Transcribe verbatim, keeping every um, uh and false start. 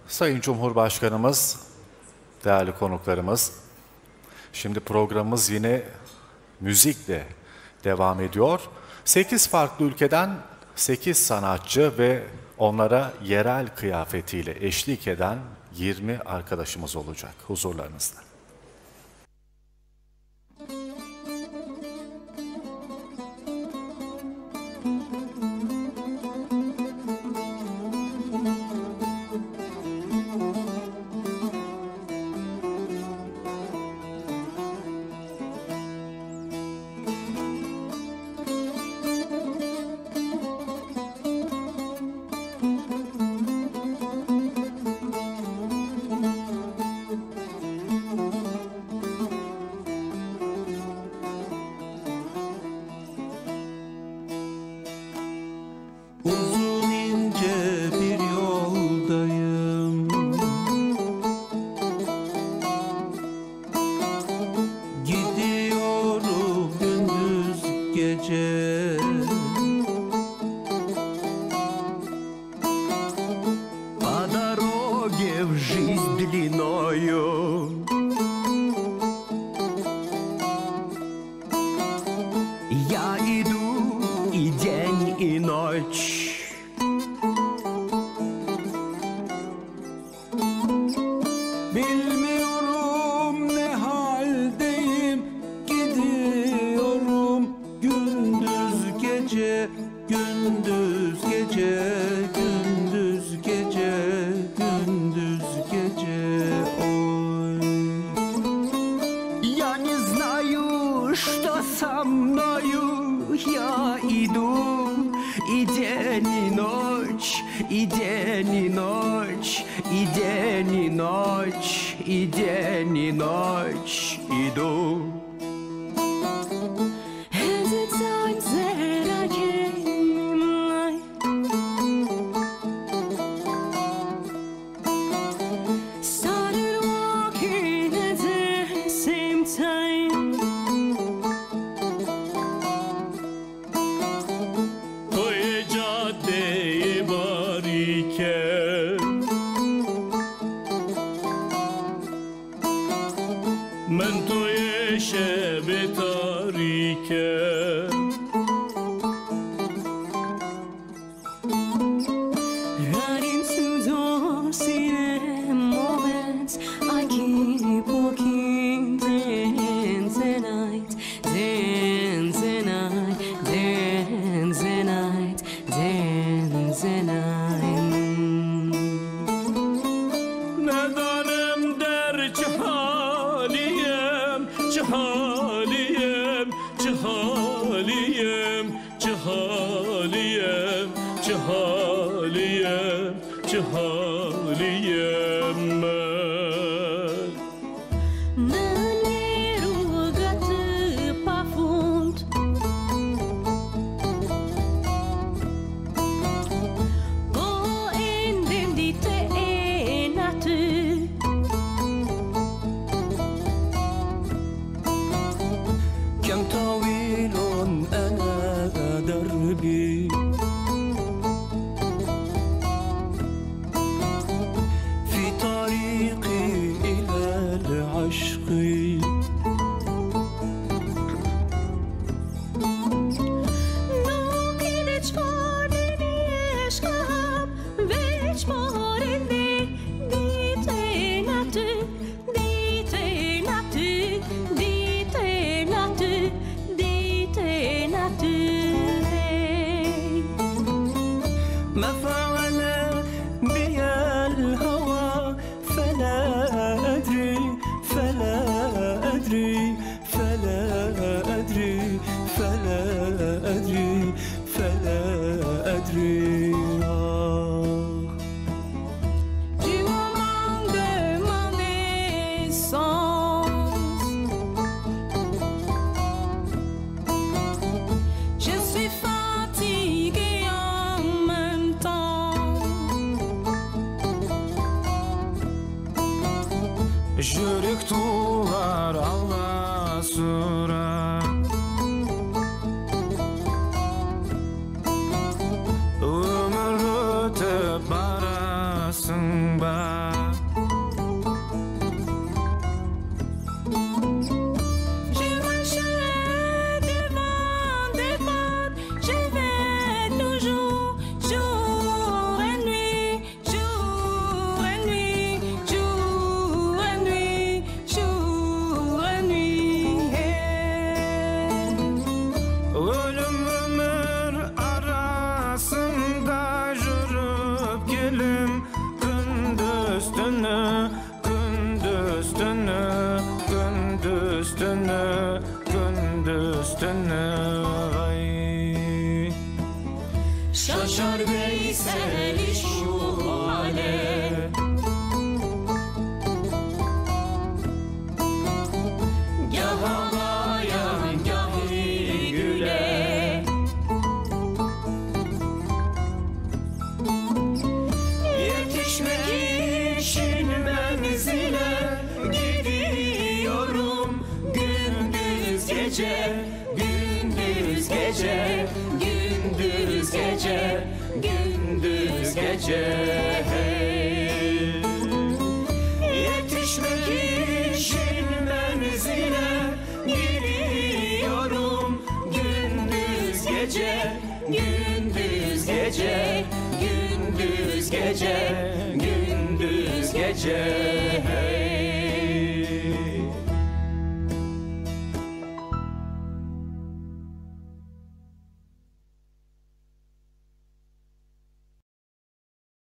Sayın Cumhurbaşkanımız, değerli konuklarımız, şimdi programımız yine müzikle devam ediyor. sekiz farklı ülkeden sekiz sanatçı ve onlara yerel kıyafetiyle eşlik eden yirmi arkadaşımız olacak huzurlarınızda. Ömür ötüp barasın ba tünü, gündüz tünü, gündüz tünü, gündüz tünü. Ay. Şaşar Veysel şu hale, gah ağlayan gah güle. Yetişmek için menzile gidiyorum gündüz gece, gündüz gece, gündüz gece, gündüz gece. Hey. Yetişmek için menzile gidiyorum gündüz gece, gündüz gece, gündüz gece, gündüz gece.